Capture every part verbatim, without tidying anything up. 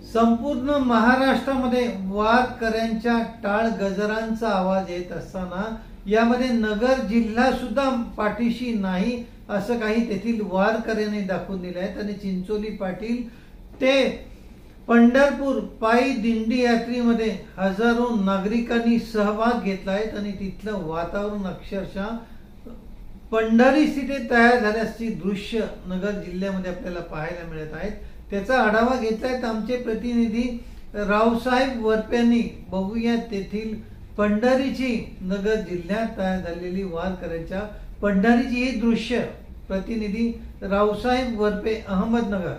संपूर्ण महाराष्ट्रामध्ये वारकऱ्यांच्या टाळ गजरांचा आवाज येत असताना यामध्ये नगर जिल्हा सुद्धा पाठीशी नाही असं काही तेथील वारकऱ्यांनी दाखवून दिलं आहे। आणि चिंचोली पाटील ते पंढरपूर पायी दिंडी यात्रेमध्ये हजारो नागरिकांनी सहभाग घेतला आहे आणि तिथलं वातावरण अक्षरशः पंढरी तिथे तयार झाल्याची दृश्य नगर जिल्ह्यामध्ये आपल्याला पाहायला मिळत आहेत। त्याचा आढावा घेतलाय आमचे प्रतिनिधी रावसाहेब वरप्यांनी। बघूया तेथील पंढरीची नगर जिल्ह्यात तयार झालेली वारकऱ्यांच्या पंढरीची ही दृश्य। प्रतिनिधी रावसाहेब वरपे, अहमदनगर।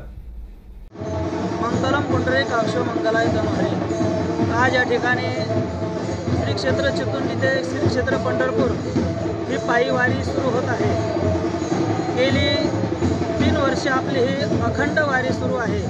मंगलम पुंडरीक अक्षो मंगलाय तनोहरी। आज या ठिकाणी श्री क्षेत्र चितुंडी ते श्री क्षेत्र पंढरपूर ही पायी वारी सुरू होत आहे। गेली तीन वर्ष आपली ही अखंड वारी सुरू आहे।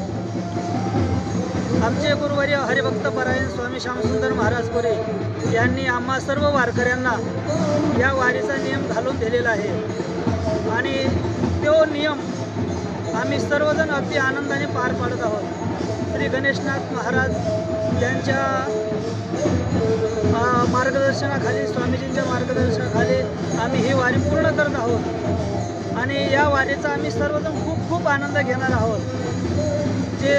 आमचे गुरुवर्य हरिभक्त परायण स्वामी श्यामसुंदर महाराज पुरे यांनी आम्हा सर्व वारकऱ्यांना या वारीचा नियम घालून दिलेला आहे आणि तो नियम आम्ही सर्वजण अगदी आनंदाने पार पाडत आहोत। श्री गणेशनाथ महाराज यांच्या मार्गदर्शनाखाली, स्वामीजींच्या मार्गदर्शनाखाली आम्ही ही वारी पूर्ण करत आहोत आणि या वारीचा आम्ही सर्वजण खूप खूप आनंद घेणार आहोत। जे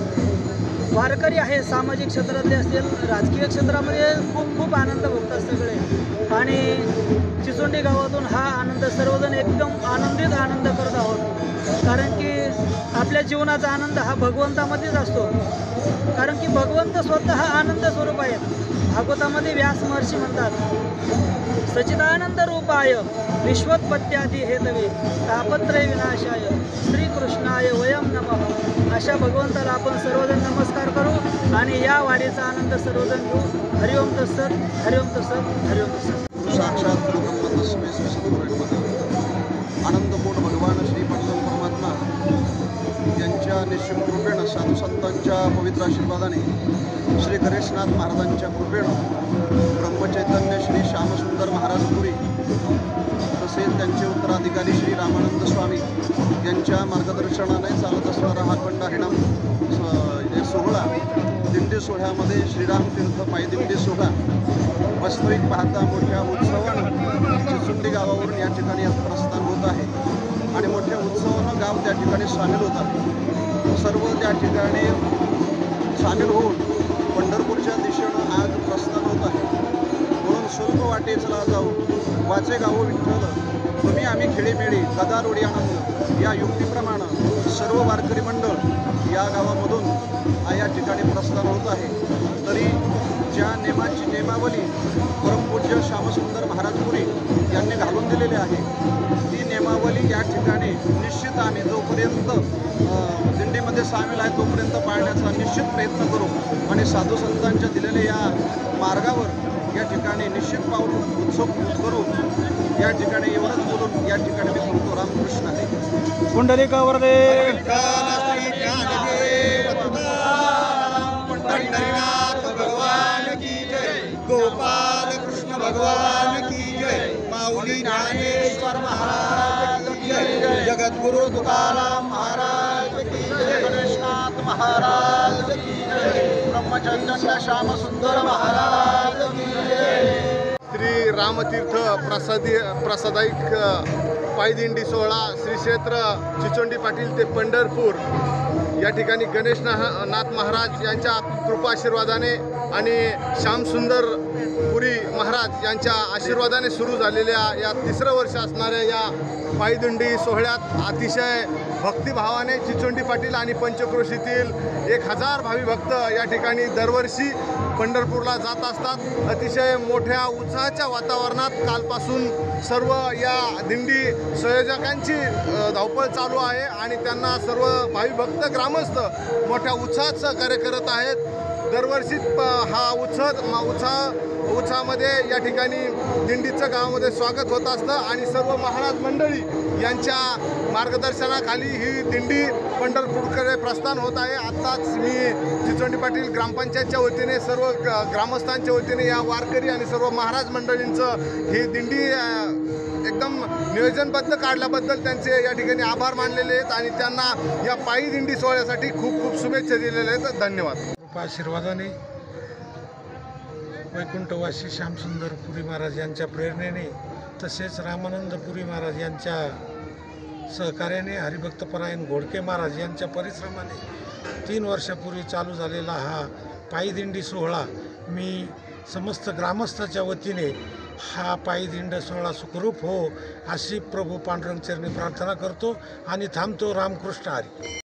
वारकरी आहे सामाजिक क्षेत्रातले असतील, राजकीय क्षेत्रामध्ये खूप खूप आनंद भोगतात सगळे आणि चिचोंडी गावातून हा आनंद सर्वजण एकदम आनंदित आनंद करत आहोत। कारण की आपल्या जीवनाचा आनंद हा भगवंतामध्येच असतो, कारण की भगवंत स्वतः हा आनंद स्वरूप आहे। भागवतामध्ये व्यास महर्षी म्हणतात, सच्चिदानंद रूपाय विश्वोत्पत्त्यादि हेतवे तापत्रय विनाशाय श्रीकृष्णाय वयम नमः। अशा भगवंताला आपण सर्वजण नमस्कार करू आणि या वारीचा आनंद सर्वजण घेऊ। हरिओम तत्सत, हरिओम तत्सत, हरिओम तत्सत। साक्षात ब्रह्म तस्मै श्री सद्गुरुदेव आनंदपूर्ण भगवान श्री परम परमात्मा यांच्या निश्चित कृपेनं, साधू संतांच्या पवित्र आशीर्वादाने, श्री गणेशनाथ महाराजांच्या कृपेनं ब्रह्मचैतन्य श्री श्यामसुंदर महाराज पुरी तसेच त्यांचे उत्तराधिकारी श्री रामानंद स्वामी यांच्या मार्गदर्शनाने चालत असणारा हा अखंड हरिनाम सोहळा दिंडी सोहळ्यामध्ये श्रीराम तीर्थ पायदिंडी सोहळा वास्तविक पाहता मोठ्या उत्सवानं चिचुंडी गावावरून या ठिकाणी प्रस्थान होत आहे आणि मोठ्या उत्सवानं गाव त्या ठिकाणी सामील होत आहे। सर्व त्या ठिकाणी सामील होऊन पंढरपूरच्या दिशेनं आज प्रस्थान होत आहे। म्हणून स्वल्प वाटे चला जाऊ वाचे गावो विठ्ठल, तुम्ही आम्ही खेळीमेळी गदारोडी आनंद या युक्तीप्रमाणे सर्व वारकरी मंडळ या गावामधून या ठिकाणी प्रस्थान होत आहे। तरी ज्या नेमाची नेमावली परमपूज्य श्यामसुंदर महाराज पुरी यांनी घालून दिलेली आहे ती नेमावली या ठिकाणी निश्चित आम्ही जोपर्यंत दिंडीमध्ये सामील आहे तोपर्यंत पाळण्याचा निश्चित प्रयत्न करू आणि साधू संतांच्या दिलेल्या या मार्गावर या ठिकाणी निश्चित पाऊल उत्सव करू। या ठिकाणी एवढंच बोलून या ठिकाणी मी सांगतो रामकृष्ण आहे। पुंडलिक वरदे, पंढरीनाथ भगवान की जय, गोपाल कृष्ण भगवान की जय, माऊली ज्ञानेश्वर महाराज की जय, जगद्गुरु तुकाराम महाराज की जय, गणेशनाथ महाराज की जय, ब्रह्मचैतन्य श्यामसुंदर महाराज की जय। श्री रामतीर्थ प्रसादी प्रसादायिक पायदिंडी सोहळा श्री क्षेत्र चिचोंडी पाटील ते पंढरपूर या ठिकाणी गणेशनाथ महाराज यांच्या कृपाशीर्वादाने आणि श्यामसुंदर पुरी महाराज यांच्या आशीर्वादाने सुरू झालेल्या या तिसरं वर्ष असणाऱ्या या पायदिंडी सोहळ्यात अतिशय भक्तिभावाने चिचोंडी पाटील आणि पंचक्रोशीतील एक हजार भावी भक्त या ठिकाणी दरवर्षी पंढरपूरला जात असतात। अतिशय मोठ्या उत्साहाच्या वातावरणात कालपासून सर्व या दिंडी संयोजकांची धावपळ चालू आहे आणि त्यांना सर्व भावी भक्त ग्रामस्थ मोठ्या उत्साहात सहकार्य करत आहेत। दरवर्षी हा उत्साह उत्साह उत्साहामध्ये या ठिकाणी दिंडीचं गावामध्ये स्वागत होत असतं आणि सर्व महाराज मंडळी यांच्या मार्गदर्शनाखाली ही दिंडी पंढरपूरकडे प्रस्थान होत आहे। आत्ताच मी चिचोंडी पाटील ग्रामपंचायतच्या वतीने सर्व ग्रामस्थांच्या वतीने या वारकरी आणि सर्व महाराज मंडळींचं ही दिंडी एकदम एकदम नियोजनबद्ध काढल्याबद्दल त्यांचे या ठिकाणी आभार मानलेले आहेत आणि त्यांना या पायी दिंडी सोहळ्यासाठी खूप खूप शुभेच्छा दिलेल्या आहेत. धन्यवाद. कृपा आशीर्वादाने वैकुंठवासी श्यामसुंदर पुरी महाराज यांच्या प्रेरणेने तसेच रामानंद पुरी महाराज यांच्या सहकार्याने हरिभक्तपरायण घोडके महाराज यांच्या परिश्रमाने तीन वर्षापूर्वी चालू झालेला हा पायी दिंडी सोहळा मी समस्त ग्रामस्थाच्या वतीने हा पायी दिंडी सोहळा सुखरूप हो अशी प्रभू पांडुरंग चरणी प्रार्थना करतो आणि थांबतो. रामकृष्ण हरी.